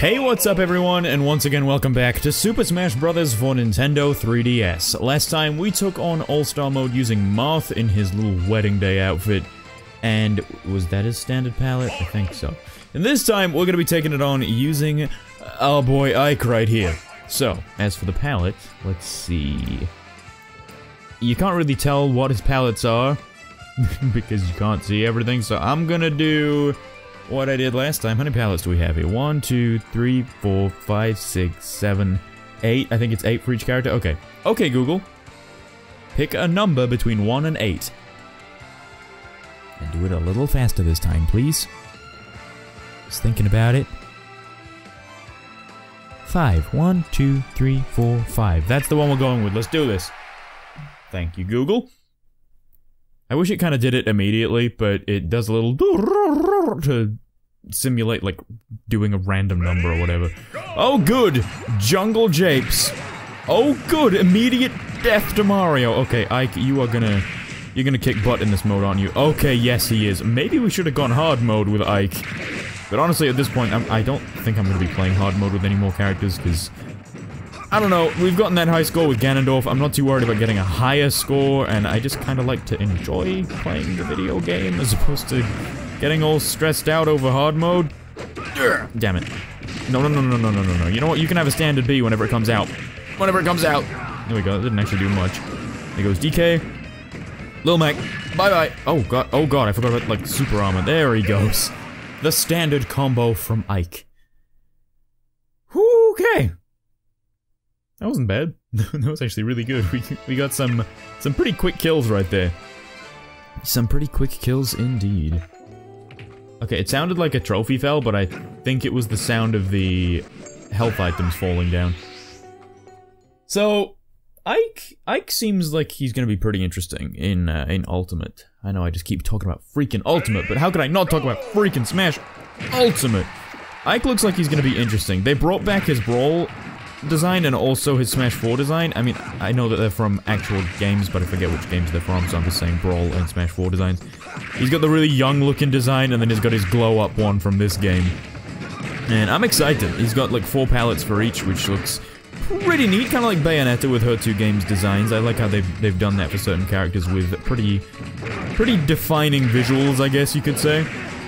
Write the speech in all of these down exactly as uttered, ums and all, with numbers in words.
Hey, what's up everyone, and once again welcome back to Super Smash Bros. For Nintendo three D S. Last time we took on All-Star Mode using Marth in his little wedding day outfit, and was that his standard palette? I think so. And this time we're gonna be taking it on using our boy Ike right here. So, as for the palette, let's see. You can't really tell what his palettes are, because you can't see everything, so I'm gonna do what I did last time. How many palettes do we have here? One, two, three, four, five, six, seven, eight. I think it's eight for each character. Okay. Okay, Google. Pick a number between one and eight. And do it a little faster this time, please. Just thinking about it. Five. One, two, three, four, five. That's the one we're going with. Let's do this. Thank you, Google. I wish it kind of did it immediately, but it does a little to simulate, like, doing a random number or whatever. Oh, good! Jungle Japes. Oh, good! Immediate death to Mario. Okay, Ike, you are gonna... You're gonna kick butt in this mode, aren't you? Okay, yes, he is. Maybe we should have gone hard mode with Ike. But honestly, at this point, I'm, I don't think I'm gonna be playing hard mode with any more characters, because... I don't know, we've gotten that high score with Ganondorf. I'm not too worried about getting a higher score, and I just kind of like to enjoy playing the video game as opposed to getting all stressed out over hard mode. Damn it. No, no, no, no, no, no, no, no. You know what? You can have a standard B whenever it comes out. Whenever it comes out. There we go. That didn't actually do much. There goes D K. Lil Mac. Bye-bye. Oh, God. Oh, God. I forgot about, like, super armor. There he goes. The standard combo from Ike. Okay. That wasn't bad. That was actually really good. We we got some some pretty quick kills right there. Some pretty quick kills indeed. Okay, it sounded like a trophy fell, but I think it was the sound of the health items falling down. So, Ike Ike seems like he's gonna be pretty interesting in uh, in Ultimate. I know I just keep talking about freaking Ultimate, but how could I not talk about freaking Smash Ultimate? Ike looks like he's gonna be interesting. They brought back his Brawl design and also his Smash four design. I mean, I know that they're from actual games, but I forget which games they're from, so I'm just saying Brawl and Smash four designs. He's got the really young looking design, and then he's got his glow up one from this game. And I'm excited. He's got like four palettes for each, which looks pretty neat, kind of like Bayonetta with her two games designs. I like how they've, they've done that for certain characters with pretty, pretty defining visuals, I guess you could say.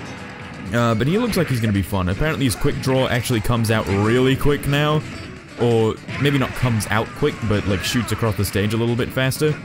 Uh, but he looks like he's gonna be fun. Apparently his quick draw actually comes out really quick now. Or maybe not comes out quick, but like shoots across the stage a little bit faster.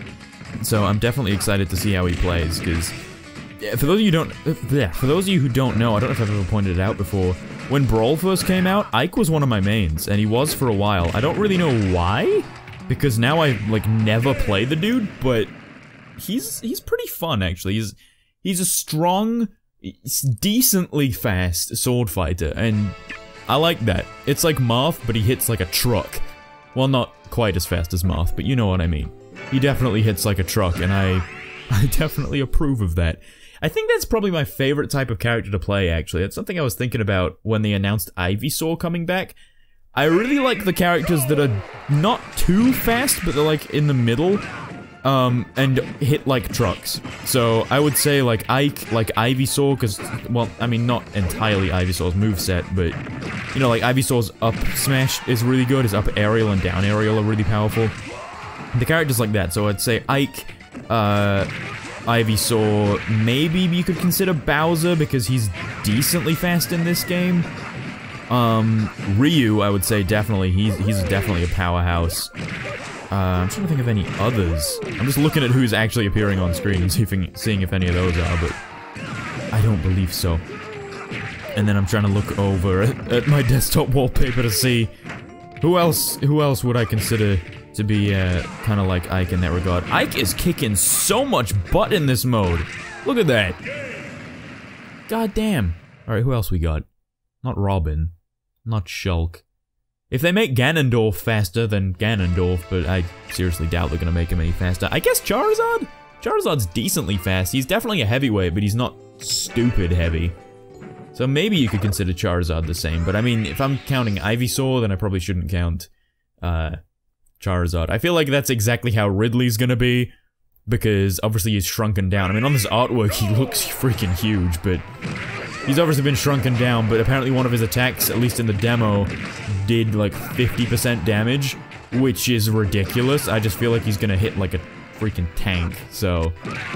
So I'm definitely excited to see how he plays, because yeah, for those of you who don't, yeah, for those of you who don't know, I don't know if I've ever pointed it out before. When Brawl first came out, Ike was one of my mains, and he was for a while. I don't really know why, because now I like never play the dude, but he's he's pretty fun actually. He's he's a strong, decently fast sword fighter, and I like that. It's like Marth, but he hits like a truck. Well, not quite as fast as Marth, but you know what I mean. He definitely hits like a truck, and I I definitely approve of that. I think that's probably my favorite type of character to play, actually. That's something I was thinking about when they announced Ivysaur coming back. I really like the characters that are not too fast, but they're like in the middle. Um, and hit like trucks. So, I would say like Ike, like Ivysaur, because, well, I mean, not entirely Ivysaur's moveset, but, you know, like Ivysaur's up smash is really good, his up aerial and down aerial are really powerful. The characters like that, so I'd say Ike, uh, Ivysaur, maybe you could consider Bowser, because he's decently fast in this game. Um, Ryu, I would say definitely, he's, he's definitely a powerhouse. Uh, I'm trying to think of any others. I'm just looking at who's actually appearing on screen and see if, seeing if any of those are, but I don't believe so. And then I'm trying to look over at, at my desktop wallpaper to see who else, who else would I consider to be uh, kind of like Ike in that regard. Ike is kicking so much butt in this mode. Look at that. God damn. Alright, who else we got? Not Robin. Not Shulk. If they make Ganondorf faster, then Ganondorf, but I seriously doubt they're gonna make him any faster. I guess Charizard? Charizard's decently fast. He's definitely a heavyweight, but he's not stupid heavy. So maybe you could consider Charizard the same, but I mean, if I'm counting Ivysaur, then I probably shouldn't count, uh, Charizard. I feel like that's exactly how Ridley's gonna be, because obviously he's shrunken down. I mean, on this artwork, he looks freaking huge, but He's obviously been shrunken down, but apparently one of his attacks, at least in the demo, did like fifty percent damage, which is ridiculous. I just feel like he's gonna hit like a freaking tank, so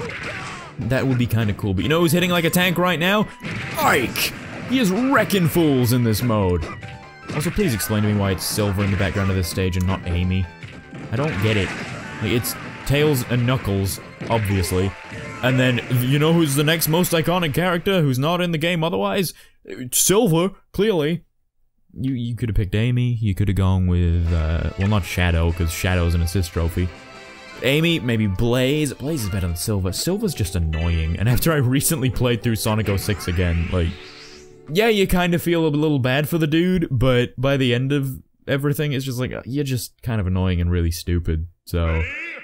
that would be kind of cool. But you know who's hitting like a tank right now? Ike! He is wrecking fools in this mode. Also, please explain to me why it's Silver in the background of this stage and not Amy. I don't get it. Like, it's Tails and Knuckles, obviously. And then, you know who's the next most iconic character who's not in the game otherwise? Silver, clearly. You you could have picked Amy, you could have gone with, uh, well, not Shadow, because Shadow's an assist trophy. Amy, maybe Blaze. Blaze is better than Silver. Silver's just annoying, and after I recently played through Sonic oh six again, like, yeah, you kind of feel a little bad for the dude, but by the end of everything, it's just like, you're just kind of annoying and really stupid, so...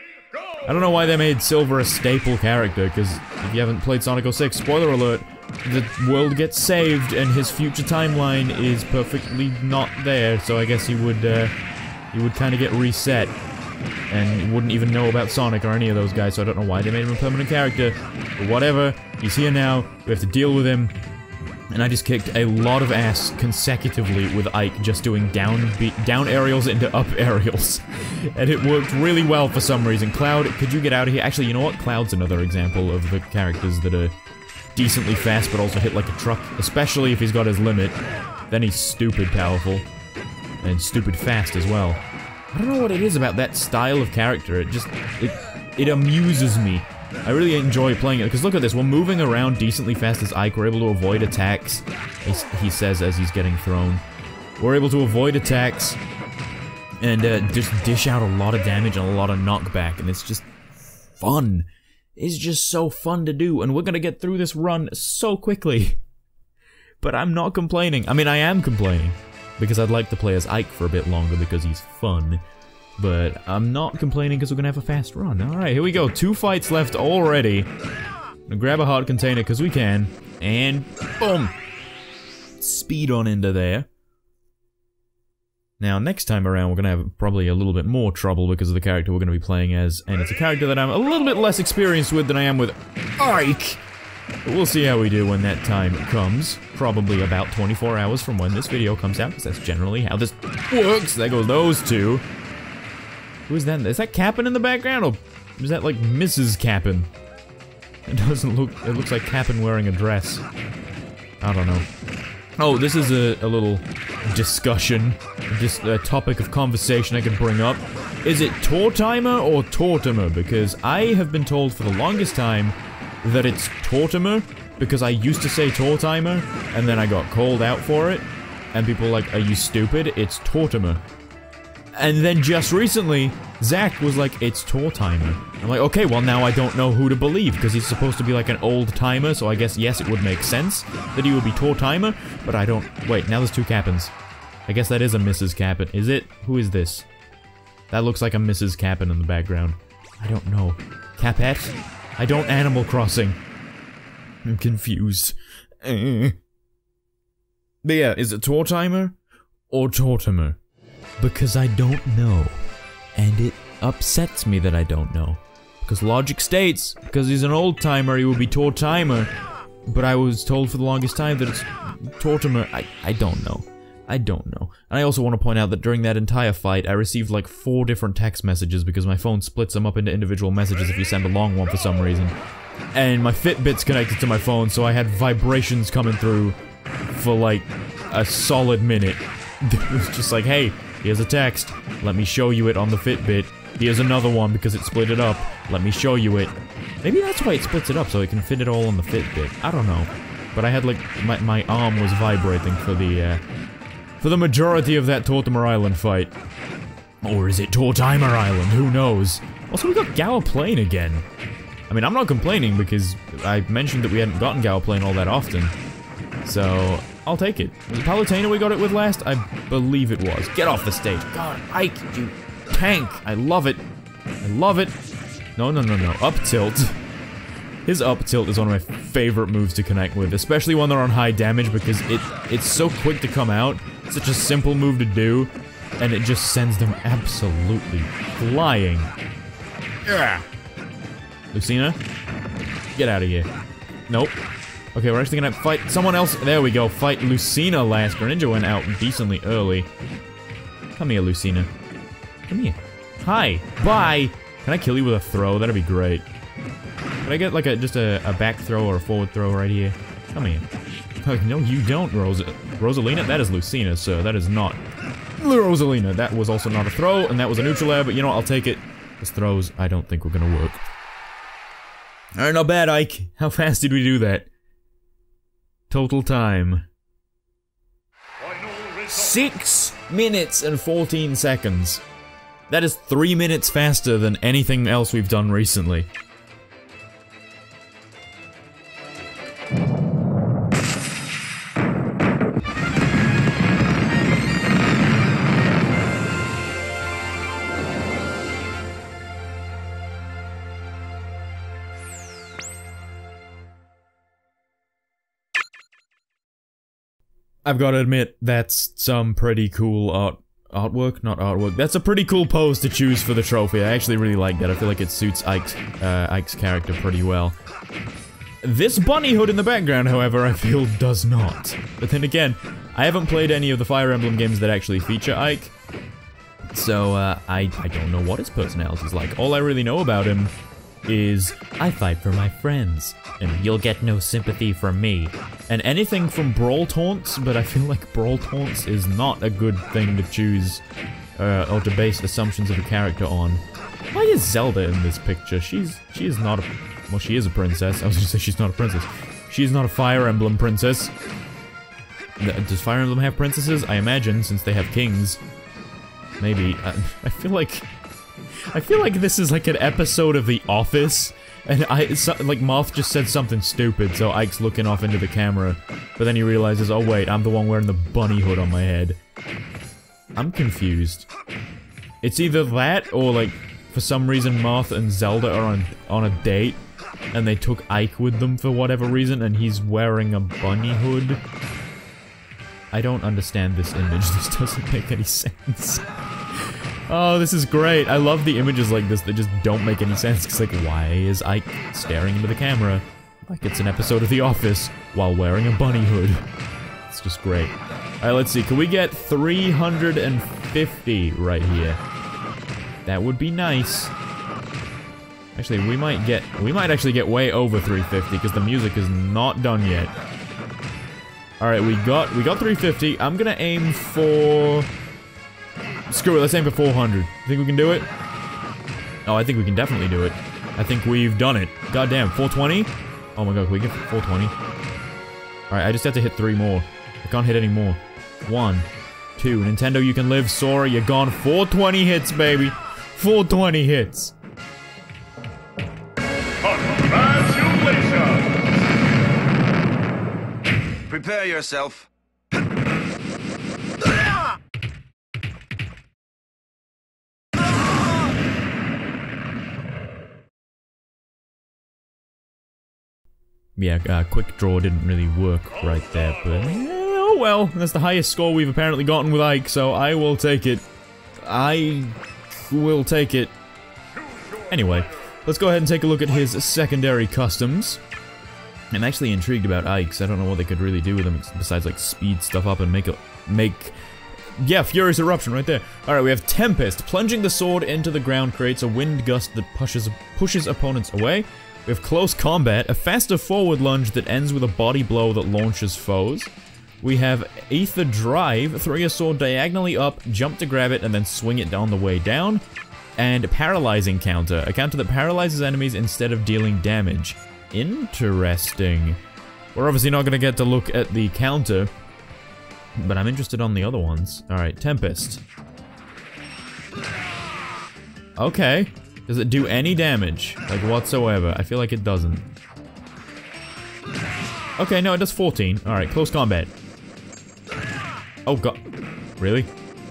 I don't know why they made Silver a staple character, because if you haven't played Sonic oh six, spoiler alert, the world gets saved and his future timeline is perfectly not there, so I guess he would, uh, he would kind of get reset. And he wouldn't even know about Sonic or any of those guys, so I don't know why they made him a permanent character. But whatever, he's here now, we have to deal with him. And I just kicked a lot of ass consecutively with Ike just doing down be down aerials into up aerials. And it worked really well for some reason. Cloud, could you get out of here? Actually, you know what? Cloud's another example of the characters that are decently fast but also hit like a truck. Especially if he's got his limit. Then he's stupid powerful. And stupid fast as well. I don't know what it is about that style of character. It just... It, it amuses me. I really enjoy playing it, because look at this, we're moving around decently fast as Ike, we're able to avoid attacks, he says as he's getting thrown. We're able to avoid attacks, and uh, just dish out a lot of damage and a lot of knockback, and it's just fun. It's just so fun to do, and we're gonna get through this run so quickly. But I'm not complaining. I mean, I am complaining, because I'd like to play as Ike for a bit longer because he's fun. But I'm not complaining because we're gonna have a fast run. Alright, here we go. Two fights left already. Gonna grab a heart container because we can. And boom! Speed on into there. Now, next time around, we're gonna have probably a little bit more trouble because of the character we're gonna be playing as. And it's a character that I'm a little bit less experienced with than I am with Ike. But we'll see how we do when that time comes. Probably about twenty-four hours from when this video comes out, because that's generally how this works. There goes those two. Who is that? Is that Cap'n in the background, or is that like Missus Cap'n? It doesn't look... It looks like Cap'n wearing a dress. I don't know. Oh, this is a, a little discussion. Just a topic of conversation I could bring up. Is it Tortimer or Tortimer? Because I have been told for the longest time that it's Tortimer, because I used to say Tortimer, and then I got called out for it, and people were like, are you stupid? It's Tortimer. And then just recently, Zach was like, it's Tortimer. I'm like, okay, well now I don't know who to believe, because he's supposed to be like an old timer, so I guess, yes, it would make sense that he would be Tortimer, but I don't... Wait, now there's two Cap'ns. I guess that is a Missus Cap'n. Is it? Who is this? That looks like a Missus Cap'n in the background. I don't know. Capette? I don't Animal Crossing. I'm confused. Uh. But yeah, is it Tortimer or Tortimer? Because I don't know, and it upsets me that I don't know. Because logic states, because he's an old timer, he would be Tortimer, but I was told for the longest time that it's Tortimer. I, I don't know. I don't know. And I also want to point out that during that entire fight, I received like four different text messages because my phone splits them up into individual messages if you send a long one for some reason. And my Fitbit's connected to my phone, so I had vibrations coming through for like a solid minute. It was just like, hey, here's a text. Let me show you it on the Fitbit. Here's another one because it split it up. Let me show you it. Maybe that's why it splits it up, so it can fit it all on the Fitbit. I don't know. But I had like, my, my arm was vibrating for the, uh, for the majority of that Tortimer Island fight. Or is it Tortimer Island? Who knows? Also, we got Gallopplane again. I mean, I'm not complaining because I mentioned that we hadn't gotten Gallopplane all that often. So, I'll take it. Was it Palutena we got it with last? I believe it was. Get off the stage. God, Ike, you tank. I love it. I love it. No, no, no, no. Up tilt. His up tilt is one of my favorite moves to connect with, especially when they're on high damage because it it's so quick to come out. It's such a simple move to do, and it just sends them absolutely flying. Yeah. Lucina, get out of here. Nope. Okay, we're actually gonna fight someone else. There we go. Fight Lucina last. Greninja went out decently early. Come here, Lucina. Come here. Hi. Bye. Can I kill you with a throw? That'd be great. Can I get like a just a, a back throw or a forward throw right here? Come here. Oh, no, you don't, Ros Rosalina. That is Lucina, so that is not Rosalina. That was also not a throw, and that was a neutral air. But you know what? I'll take it. This throws, I don't think we're gonna work. All right, not bad, Ike. How fast did we do that? Total time. Six minutes and fourteen seconds. That is three minutes faster than anything else we've done recently. I've got to admit, that's some pretty cool art artwork, not artwork. That's a pretty cool pose to choose for the trophy. I actually really like that. I feel like it suits Ike's, uh, Ike's character pretty well. This bunny hood in the background, however, I feel does not. But then again, I haven't played any of the Fire Emblem games that actually feature Ike. So, uh, I, I don't know what his personality is like. All I really know about him is, I fight for my friends, and you'll get no sympathy from me. And anything from Brawl Taunts, but I feel like Brawl Taunts is not a good thing to choose, uh, or to base assumptions of a character on. Why is Zelda in this picture? She's, she is not a, well, she is a princess. I was gonna say she's not a princess. She is not a Fire Emblem princess. Does Fire Emblem have princesses? I imagine, since they have kings. Maybe. I, I feel like... I feel like this is like an episode of The Office, and I, so, like, Moth just said something stupid, so Ike's looking off into the camera, but then he realizes, oh wait, I'm the one wearing the bunny hood on my head. I'm confused. It's either that, or like, for some reason Moth and Zelda are on, on a date, and they took Ike with them for whatever reason, and he's wearing a bunny hood. I don't understand this image, this doesn't make any sense. Oh, this is great. I love the images like this that just don't make any sense. It's like, why is Ike staring into the camera like it's an episode of The Office while wearing a bunny hood? It's just great. Alright, let's see. Can we get three hundred fifty right here? That would be nice. Actually, we might get... We might actually get way over three fifty because the music is not done yet. Alright, we got... We got three fifty. I'm gonna aim for... Screw it, let's aim for four hundred. Think we can do it? Oh, I think we can definitely do it. I think we've done it. Goddamn, four twenty? Oh my god, can we get four twenty? Alright, I just have to hit three more. I can't hit any more. One. Two. Nintendo, you can live. Sora, you're gone. four twenty hits, baby. four twenty hits. Congratulations! Prepare yourself. Yeah, uh, quick draw didn't really work right there, but... Oh well, that's the highest score we've apparently gotten with Ike, so I will take it. I will take it. Anyway, let's go ahead and take a look at his secondary customs. I'm actually intrigued about Ike's. I don't know what they could really do with him besides, like, speed stuff up and make a... make... Yeah, Furious Eruption right there. Alright, we have Tempest. Plunging the sword into the ground creates a wind gust that pushes, pushes opponents away. We have Close Combat, a faster forward lunge that ends with a body blow that launches foes. We have Aether Drive, throwing a sword diagonally up, jump to grab it, and then swing it down the way down. And Paralyzing Counter, a counter that paralyzes enemies instead of dealing damage. Interesting. We're obviously not going to get to look at the counter, but I'm interested on the other ones. Alright, Tempest. Okay. Does it do any damage? Like, whatsoever? I feel like it doesn't. Okay, no, it does fourteen. Alright, Close Combat. Oh god. Really?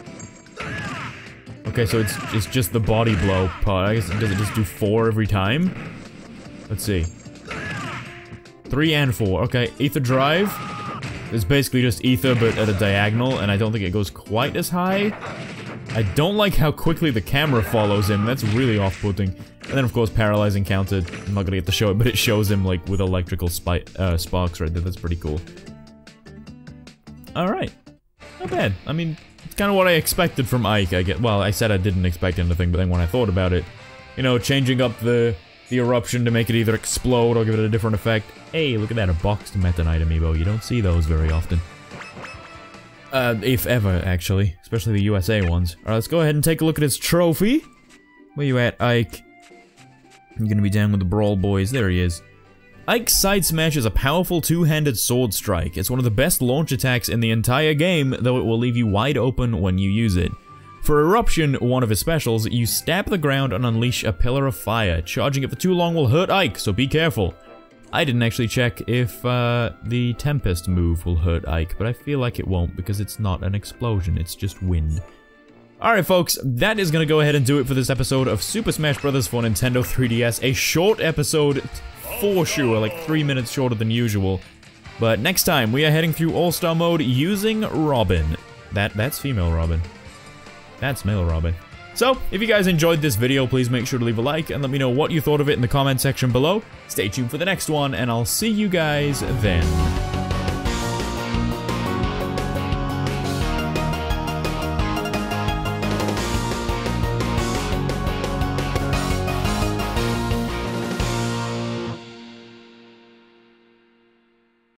Okay, so it's it's just the body blow part. I guess, does it just do four every time? Let's see. Three and four. Okay, Aether Drive. It's basically just Ether, but at a diagonal, and I don't think it goes quite as high. I don't like how quickly the camera follows him. That's really off-putting. And then, of course, paralyzing counted. I'm not gonna get to show it, but it shows him, like, with electrical spi uh, sparks right there. That's pretty cool. Alright. Not bad. I mean, it's kind of what I expected from Ike, I get. Well, I said I didn't expect anything, but then when I thought about it, you know, changing up the, the eruption to make it either explode or give it a different effect. Hey, look at that, a boxed Meta Knight amiibo. You don't see those very often. Uh, if ever, actually. Especially the U S A ones. Alright, let's go ahead and take a look at his trophy. Where you at, Ike? I'm gonna be down with the Brawl Boys. There he is. Ike's Side Smash is a powerful two-handed sword strike. It's one of the best launch attacks in the entire game, though it will leave you wide open when you use it. For Eruption, one of his specials, you stab the ground and unleash a pillar of fire. Charging it for too long will hurt Ike, so be careful. I didn't actually check if uh, the Tempest move will hurt Ike, but I feel like it won't because it's not an explosion, it's just wind. Alright folks, that is gonna go ahead and do it for this episode of Super Smash Bros. For Nintendo three D S. A short episode, for sure, like three minutes shorter than usual. But next time, we are heading through All-Star Mode using Robin. That, that's female Robin. That's male Robin. So, if you guys enjoyed this video, please make sure to leave a like and let me know what you thought of it in the comment section below. Stay tuned for the next one, and I'll see you guys then.